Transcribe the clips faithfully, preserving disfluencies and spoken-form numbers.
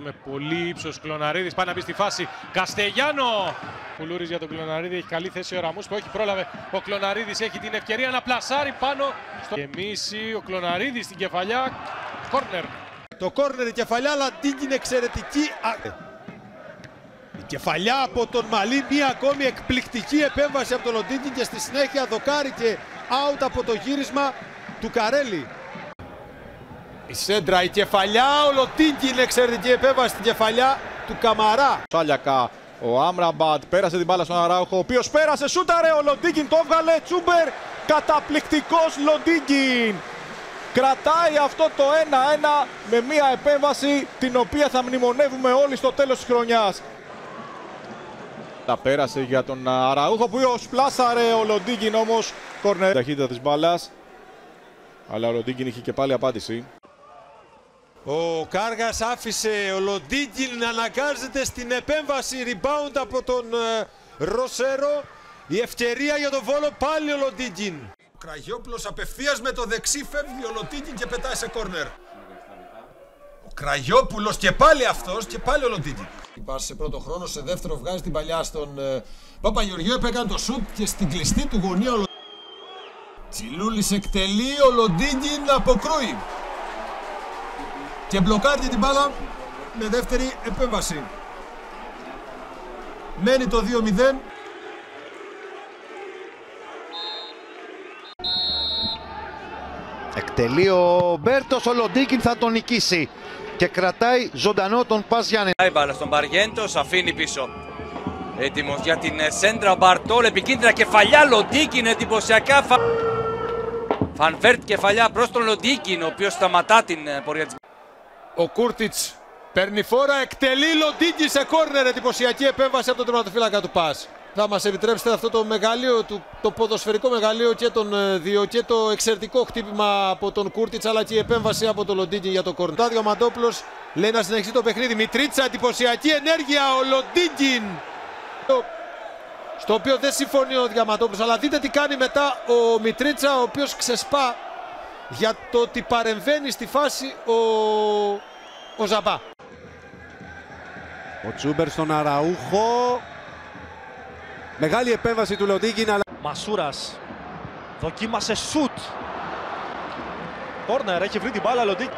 Με πολύ ύψος Κλωναρίδης, πάει να μπει στη φάση Καστεγιάνο. Κουλούρης για τον Κλωναρίδη, έχει καλή θέση ο Ραμούς που όχι πρόλαβε. Ο Κλωναρίδης έχει την ευκαιρία να πλασάρει πάνω στο γεμίσει. Ο Κλωναρίδης στην κεφαλιά, κόρνερ. Το κόρνερ η κεφαλιά, αλλά είναι εξαιρετική. Η κεφαλιά από τον Μαλή, μία ακόμη εκπληκτική επέμβαση από τον Λοντίγκιν και στη συνέχεια δοκάρι και out από το γύρισμα του Καρέλη. Η σέντρα, η κεφαλιά, ο Λοντίγκιν, εξαιρετική επέμβαση στην κεφαλιά του Καμαρά. Σάλιακα, ο Άμραμπατ πέρασε την μπάλα στον Αράουχο, ο οποίος πέρασε, σούταρε, ο Λοντίγκιν το έβγαλε, Τσούμπερ, καταπληκτικός Λοντίγκιν. Κρατάει αυτό το ένα ένα με μία επέμβαση την οποία θα μνημονεύουμε όλοι στο τέλος της χρονιάς. Τα πέρασε για τον Αραούχο που πλάσαρε, ο Λοντίγκιν όμως κορνέρ. Ταχύτητα της μπάλας, αλλά ο Λοντίγκιν είχε και πάλι απάντηση. Ο Κάργας άφησε ο Λοντίγκιν να αναγκάζεται στην επέμβαση, rebound από τον ε, Ροσέρο. Η ευκαιρία για τον Βόλο, πάλι ο Λοντίγκιν. Ο Κραγιόπουλος απευθείας με το δεξί φεύγει ο Λοντίγκιν και πετάει σε κόρνερ. Ο Κραγιόπουλος και πάλι αυτός και πάλι ο Λοντίγκιν. Υπάρχει σε πρώτο χρόνο, σε δεύτερο βγάζει την παλιά στον ε, Παπαγεωργίου, έπαιρνε το σουτ και στην κλειστή του γωνία ο Τσιλούλης εκτελεί, ο Λοντίγκιν αποκρούει. Και μπλοκάρει την μπάλα με δεύτερη επέμβαση. Μένει το δύο μηδέν. Εκτελεί ο Μπέρτος, ο Λοντίγκιν θα τον νικήσει και κρατάει ζωντανό τον Πας Γιάννη. Η μπάλα στον Μπαριέντος, αφήνει πίσω. Έτοιμος για την σέντρα ο Μπαρτόλ, επικίνδυνα κεφαλιά, Λοντίγκιν εντυπωσιακά. Φανβέρτ κεφαλιά προς τον Λοντίγκιν, ο οποίος σταματά την πορεία της. Ο Κούρτιτς παίρνει φόρα, εκτελεί, Λοντίγκιν σε κόρνερ, εντυπωσιακή επέμβαση από τον τερματοφύλακα του Πας. Θα μας επιτρέψετε αυτό το μεγαλείο, το ποδοσφαιρικό μεγαλείο και τον δύο και το εξαιρετικό χτύπημα από τον Κούρτιτς, αλλά και η επέμβαση από τον Λοντίγκιν για το κόρνερ. Τάδιο Μαντόπουλος λέει να συνεχίσει το παιχνίδι. Μητρίτσα, εντυπωσιακή ενέργεια, ο Λοντίγκιν. Στο οποίο δεν συμφωνεί ο Διαμαντόπουλος, αλλά δείτε τι κάνει μετά ο Μητρίτσα, ο οποίος ξεσπά για το ότι παρεμβαίνει στη φάση ο, ο Ζαμπά. Ο Τσούμπερ στον Αραούχο. Μεγάλη επέμβαση του Λοντίγκιν, αλλά... Μασούρας δοκίμασε σουτ. Κόρνερ, έχει βρει την μπάλα Λοντίγκιν.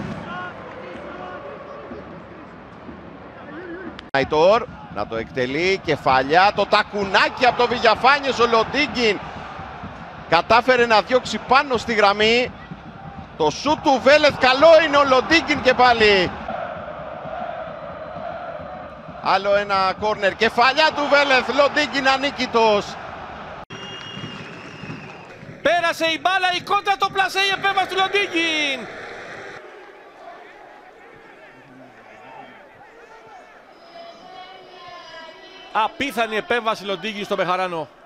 Αϊτόρ να το εκτελεί, κεφαλιά, το τακουνάκι από το Βηγιαφάνιες, ο Λοντίγκιν κατάφερε να διώξει πάνω στη γραμμή. Το σουτ του Βέλεθ, καλό είναι, ο Λοντίγκιν και πάλι. Άλλο ένα κόρνερ, κεφαλιά του Βέλεθ, Λοντίγκιν ανίκητος. Πέρασε η μπάλα, η κόντρα, το πλασέ, η επέμβαση του Λοντίγκιν. Απίθανη επέμβαση Λοντίγκιν στο Μπεχαράνο.